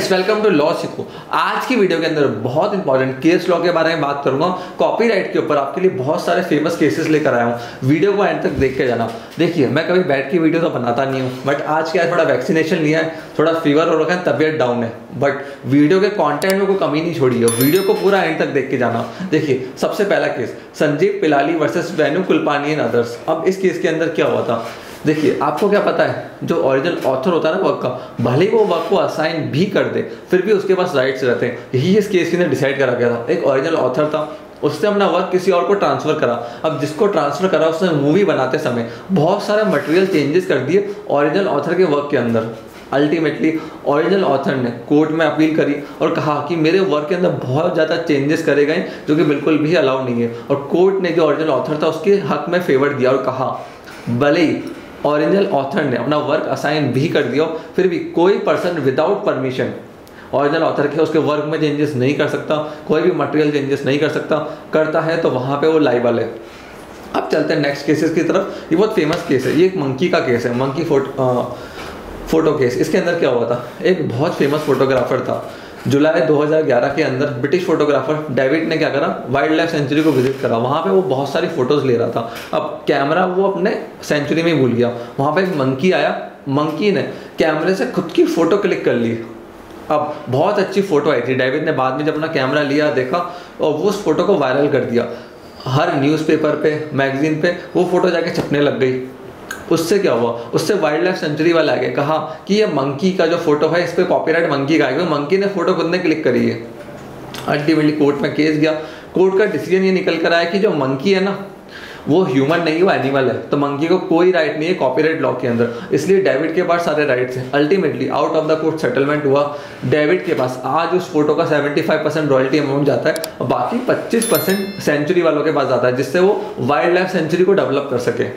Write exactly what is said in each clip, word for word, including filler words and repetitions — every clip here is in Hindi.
फ्रेंड्स, वेलकम टू लॉ सीखो। आज की वीडियो के अंदर बहुत इंपॉर्टेंट केस लॉ के बारे में बात करूंगा। कॉपीराइट के ऊपर आपके लिए बहुत सारे फेमस केसेस लेकर आया हूं। वीडियो को एंड तक देख के जाना। देखिए, मैं कभी बैठ की वीडियो तो बनाता नहीं हूं, बट आज क्या है, थोड़ा वैक्सीनेशन लिया है, थोड़ा फीवर हो रखा है, तबियत डाउन है, बट वीडियो के कंटेंट में कोई कमी नहीं छोड़ी है। वीडियो को पूरा एंड तक देख के जाना। देखिए, सबसे पहला केस संजीव पिलाली वर्सेस वेनु कुलपानी एंड अदर्स। अब इस केस के अंदर क्या हुआ था, देखिए, आपको क्या पता है, जो ओरिजिनल ऑथर होता है ना वर्क का, भले ही वो वर्क को असाइन भी कर दे, फिर भी उसके पास राइट्स रहते हैं। यही इस केस के अंदर डिसाइड करा गया था। एक ओरिजिनल ऑथर था, उसने अपना वर्क किसी और को ट्रांसफर करा। अब जिसको ट्रांसफर करा, उसने मूवी बनाते समय बहुत सारे मटेरियल चेंजेस कर दिए ओरिजिनल ऑथर के वर्क के अंदर। अल्टीमेटली ओरिजिनल ऑथर ने कोर्ट में अपील करी और कहा कि मेरे वर्क के अंदर बहुत ज़्यादा चेंजेस करे गए जो कि बिल्कुल भी अलाउ नहीं है। और कोर्ट ने जो ओरिजिनल ऑथर था उसके हक में फेवर दिया और कहा भले ही ओरिजिनल ऑथर ने अपना वर्क असाइन भी कर दिया, फिर भी कोई person without permission original author के उसके वर्क में चेंजेस नहीं कर सकता, कोई भी मटेरियल चेंजेस नहीं कर सकता। करता है तो वहाँ पे वो लाइबल है। अब चलते हैं नेक्स्ट केसेस की तरफ। ये बहुत फेमस केस है, ये एक मंकी का केस है, मंकी फोटो फोटो केस। इसके अंदर क्या हुआ था, एक बहुत फेमस फोटोग्राफर था। जुलाई दो हज़ार ग्यारह के अंदर ब्रिटिश फोटोग्राफर डेविड ने क्या करा, वाइल्ड लाइफ सेंचुरी को विजिट करा। वहाँ पे वो बहुत सारी फोटोज ले रहा था। अब कैमरा वो अपने सेंचुरी में भूल गया। वहाँ पे एक मंकी आया, मंकी ने कैमरे से खुद की फ़ोटो क्लिक कर ली। अब बहुत अच्छी फ़ोटो आई थी। डेविड ने बाद में जब अपना कैमरा लिया, देखा और वो उस फोटो को वायरल कर दिया। हर न्यूज़पेपर पे, मैगजीन पे वो फ़ोटो जाके छपने लग गई। उससे क्या हुआ, उससे वाइल्ड लाइफ सेंचुरी वाले आगे कहा कि ये मंकी का जो फोटो है, इस पर कॉपीराइट मंकी का है, मंकी ने फोटो खुद ने क्लिक करी है। अल्टीमेटली कोर्ट में केस गया। कोर्ट का डिसीजन ये निकल कर आया कि जो मंकी है ना, वो ह्यूमन नहीं, वो एनिमल है, तो मंकी को कोई राइट नहीं है कॉपीराइट लॉ के अंदर। इसलिए डेविड के पास सारे राइट्स हैं। Ultimately out of the court settlement हुआ। डेविड के पास आज उस फोटो का पचहत्तर परसेंट रॉयल्टी अमाउंट जाता है और बाकी पच्चीस परसेंट सेंचुरी वालों के पास जाता है, जिससे वो वाइल्ड लाइफ सेंचुरी को डेवलप कर सके।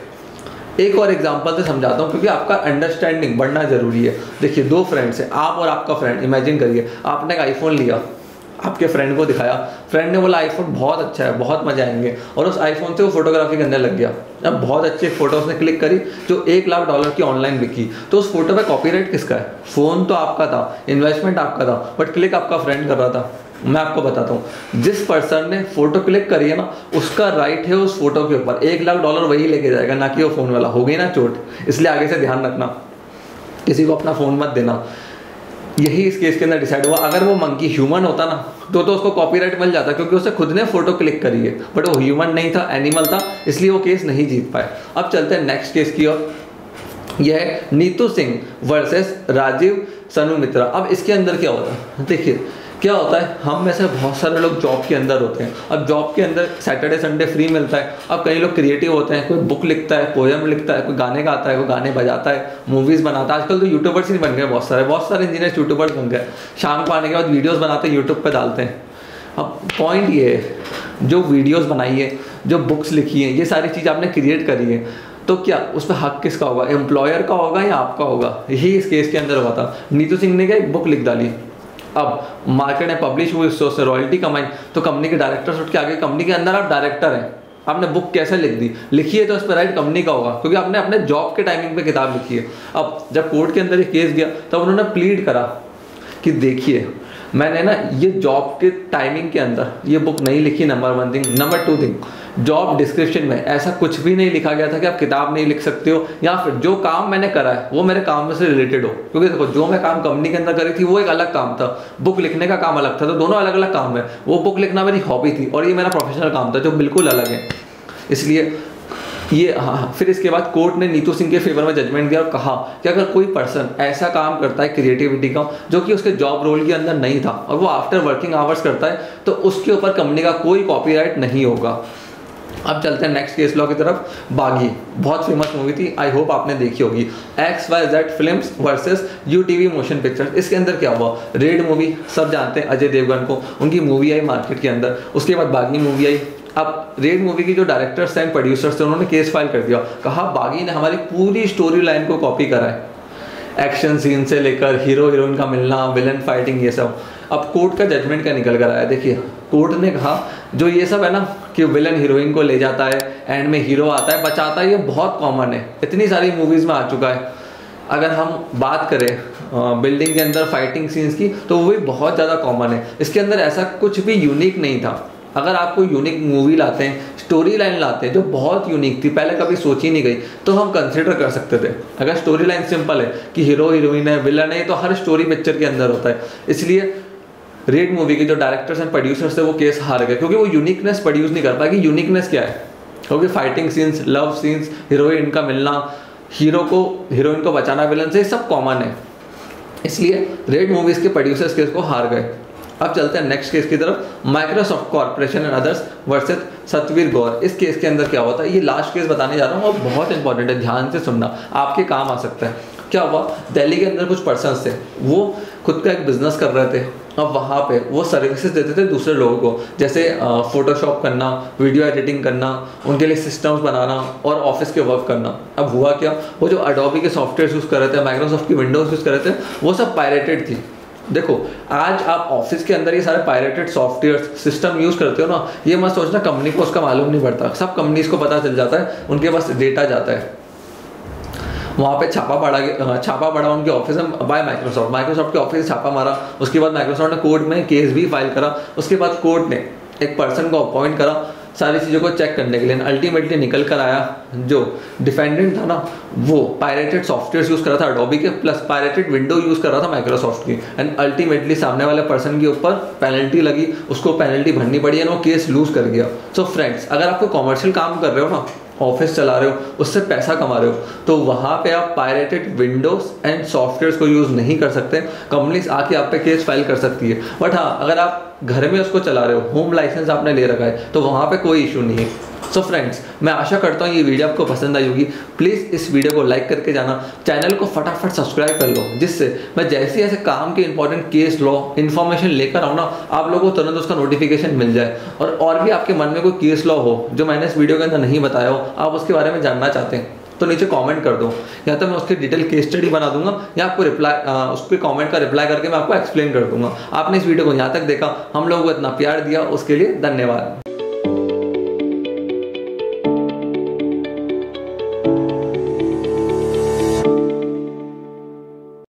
एक और एग्जांपल से समझाता हूँ, क्योंकि आपका अंडरस्टैंडिंग बढ़ना जरूरी है। देखिए, दो फ्रेंड्स हैं, आप और आपका फ्रेंड। इमेजिन करिए, आपने एक आईफोन लिया, आपके फ्रेंड को दिखाया, फ्रेंड ने बोला आईफोन बहुत अच्छा है, बहुत मजा आएंगे, और उस आईफोन से वो फोटोग्राफी करने लग गया। अब बहुत अच्छी फोटो उसने क्लिक करी जो एक लाख डॉलर की ऑनलाइन बिकी। तो उस फोटो पे कॉपीराइट किसका है? फ़ोन तो आपका था, इन्वेस्टमेंट आपका था, बट क्लिक आपका फ्रेंड कर रहा था। मैं आपको बताता हूँ, जिस पर्सन ने फोटो क्लिक करी है ना, उसका राइट है उस फोटो के ऊपर। एक लाख डॉलर वही लेके जाएगा, ना कि वो फ़ोन वाला। हो गई ना चोट? इसलिए आगे से ध्यान रखना, किसी को अपना फ़ोन मत देना। यही इस केस के अंदर डिसाइड हुआ। अगर वो मंकी ह्यूमन होता ना, तो तो उसको कॉपीराइट मिल जाता, क्योंकि उसने खुद ने फोटो क्लिक करी है, बट वो ह्यूमन नहीं था, एनिमल था, इसलिए वो केस नहीं जीत पाए। अब चलते हैं नेक्स्ट केस की ओर। यह है नीतू सिंह वर्सेस राजीव सनु मित्रा। अब इसके अंदर क्या होता है, देखिए क्या होता है, हम में से बहुत सारे लोग जॉब के अंदर होते हैं। अब जॉब के अंदर सैटरडे संडे फ्री मिलता है। अब कई लोग क्रिएटिव होते हैं, कोई बुक लिखता है, पोएम लिखता है, कोई गाने गाता है, कोई गाने बजाता है, मूवीज़ बनाता है। आजकल तो यूट्यूबर्स ही बन गए, बहुत सारे बहुत सारे इंजीनियर्स यूट्यूबर्स बन गए। शाम को आने के बाद वीडियोज़ बनाते हैं, यूट्यूब पर डालते हैं। अब पॉइंट ये है, जो वीडियोज़ बनाई है, जो बुक्स लिखी हैं, ये सारी चीज़ आपने क्रिएट करी है, तो क्या उस पर हक किसका होगा? एम्प्लॉयर का होगा या आपका होगा? यही इस केस के अंदर हुआ था। नीतू सिंह ने क्या, एक बुक लिख डाली। अब मार्केट में पब्लिश हुई, उससे रॉयल्टी कमाई, तो कंपनी के डायरेक्टर उठ के आगे, कंपनी के अंदर आप डायरेक्टर हैं, आपने बुक कैसे लिख दी, लिखिए तो उस पर राइट कंपनी का होगा, क्योंकि आपने अपने जॉब के टाइमिंग पे किताब लिखी है। अब जब कोर्ट के अंदर ये केस गया, तब उन्होंने प्लीड करा कि देखिए, मैंने ना ये जॉब के टाइमिंग के अंदर ये बुक नहीं लिखी, number one thing. Number two thing, job description में ऐसा कुछ भी नहीं लिखा गया था कि आप किताब नहीं लिख सकते हो, या फिर जो काम मैंने करा है वो मेरे काम में से रिलेटेड हो। क्योंकि देखो, जो मैं काम कंपनी के अंदर करी थी वो एक अलग काम था, बुक लिखने का काम अलग था, तो दोनों अलग अलग काम है। वो बुक लिखना मेरी हॉबी थी और ये मेरा प्रोफेशनल काम था, जो बिल्कुल अलग है। इसलिए ये हाँ, फिर इसके बाद कोर्ट ने नीतू सिंह के फेवर में जजमेंट दिया और कहा कि अगर कोई पर्सन ऐसा काम करता है क्रिएटिविटी का, जो कि उसके जॉब रोल के अंदर नहीं था, और वो आफ्टर वर्किंग आवर्स करता है, तो उसके ऊपर कंपनी का कोई कॉपीराइट नहीं होगा। अब चलते हैं नेक्स्ट केस लॉ की तरफ। बागी बहुत फेमस मूवी थी, आई होप आपने देखी होगी। X Y Z films versus U TV motion pictures. इसके अंदर क्या हुआ, रेड मूवी सब जानते हैं, अजय देवगन को, उनकी मूवी आई मार्केट के अंदर। उसके बाद बागी मूवी आई। अब रेड मूवी की जो डायरेक्टर्स एंड प्रोड्यूसर्स थे, उन्होंने केस फाइल कर दिया, कहा बागी ने हमारी पूरी स्टोरी लाइन को कॉपी करा है, एक्शन सीन से लेकर हीरो हीरोइन का मिलना, विलन फाइटिंग, ये सब। अब कोर्ट का जजमेंट क्या निकल कर आया, देखिए कोर्ट ने कहा जो ये सब है ना, कि विलन हीरोइन को ले जाता है, एंड में हीरो आता है, बचाता है, ये बहुत कॉमन है, इतनी सारी मूवीज़ में आ चुका है। अगर हम बात करें बिल्डिंग के अंदर फाइटिंग सीन्स की, तो वो भी बहुत ज़्यादा कॉमन है। इसके अंदर ऐसा कुछ भी यूनिक नहीं था। अगर आप कोई यूनिक मूवी लाते हैं, स्टोरी लाइन लाते हैं जो बहुत यूनिक थी, पहले कभी सोची नहीं गई, तो हम कंसिडर कर सकते थे। अगर स्टोरी लाइन सिंपल है कि हीरो हीरोइन है, विलन है, तो हर स्टोरी पिक्चर के अंदर होता है। इसलिए रेड मूवी के जो डायरेक्टर्स एंड प्रोड्यूसर्स थे वो केस हार गए, क्योंकि वो यूनिकनेस प्रोड्यूस नहीं कर पाए कि यूनिकनेस क्या है। क्योंकि fighting scenes, love scenes, heroine का मिलना, हीरो को हीरोइन को बचाना विलन से, सब कॉमन है। इसलिए रेड मूवीज के प्रोड्यूसर्स केस को हार गए। अब चलते हैं नेक्स्ट केस की तरफ, Microsoft corporation and others versus Satveer Gaur. इस केस के अंदर क्या होता है, ये लास्ट केस बताने जा रहा हूँ और बहुत इंपॉर्टेंट है, ध्यान से सुनना, आपके काम आ सकता है। क्या हुआ, दिल्ली के अंदर कुछ पर्सन्स थे, वो खुद का एक बिजनेस कर रहे थे। अब वहाँ पे वो सर्विसेज देते थे दूसरे लोगों को, जैसे फोटोशॉप करना, वीडियो एडिटिंग करना, उनके लिए सिस्टम्स बनाना और ऑफिस के वर्क करना। अब हुआ क्या, वो जो एडोबी के सॉफ्टवेयर यूज़ कर रहे थे, माइक्रोसॉफ्ट की विंडोज़ यूज़ कर रहे थे, वो सब पायरेटेड थी। देखो, आज आप ऑफिस के अंदर ये सारे पायरेटेड सॉफ्टवेयर सिस्टम यूज़ करते हो ना, ये मत सोचना कंपनी को उसका मालूम नहीं पड़ता। सब कंपनीज को पता चल जाता है, उनके पास डेटा जाता है। वहाँ पे छापा पड़ा छापा पड़ा उनके ऑफिस में बाय माइक्रोसॉफ्ट माइक्रोसॉफ्ट के ऑफिस छापा मारा। उसके बाद माइक्रोसॉफ्ट ने कोर्ट में केस भी फाइल करा। उसके बाद कोर्ट ने एक पर्सन को अपॉइंट करा सारी चीज़ों को चेक करने के लिए। अल्टीमेटली निकल कर आया, जो डिफेंडेंट था ना, वो पायरेटेड सॉफ्टवेयर यूज़ कर रहा था एडोबी के, प्लस पायरेटेड विंडो यूज़ कर रहा था माइक्रोसॉफ्ट की। एंड अल्टीमेटली सामने वाले पर्सन के ऊपर पेनल्टी लगी, उसको पेनल्टी भरनी पड़ी एंड वो केस लूज कर गया। सो फ्रेंड्स, अगर आप कोई कॉमर्शियल काम कर रहे हो ना, ऑफिस चला रहे हो, उससे पैसा कमा रहे हो, तो वहाँ पे आप पायरेटेड विंडोज एंड सॉफ्टवेयर्स को यूज़ नहीं कर सकते। कंपनीज आके आप पे केस फाइल कर सकती है। बट हाँ, अगर आप घर में उसको चला रहे हो, होम लाइसेंस आपने ले रखा है, तो वहाँ पे कोई इशू नहीं है। सो so फ्रेंड्स, मैं आशा करता हूँ ये वीडियो आपको पसंद आई होगी। प्लीज़ इस वीडियो को लाइक करके जाना, चैनल को फटाफट सब्सक्राइब कर लो, जिससे मैं जैसे ऐसे काम के इंपॉर्टेंट केस लॉ इन्फॉर्मेशन लेकर आऊँ ना, आप लोगों को तुरंत उसका नोटिफिकेशन मिल जाए। और और भी आपके मन में कोई केस लॉ हो जो मैंने इस वीडियो के अंदर नहीं बताया हो, आप उसके बारे में जानना चाहते हैं, तो नीचे कमेंट कर दो, या तो मैं उसकी डिटेल केस स्टडी बना दूंगा, या आपको रिप्लाई उस पर कमेंट का रिप्लाई करके मैं आपको एक्सप्लेन कर दूंगा। आपने इस वीडियो को यहाँ तक देखा, हम लोगों को इतना प्यार दिया, उसके लिए धन्यवाद।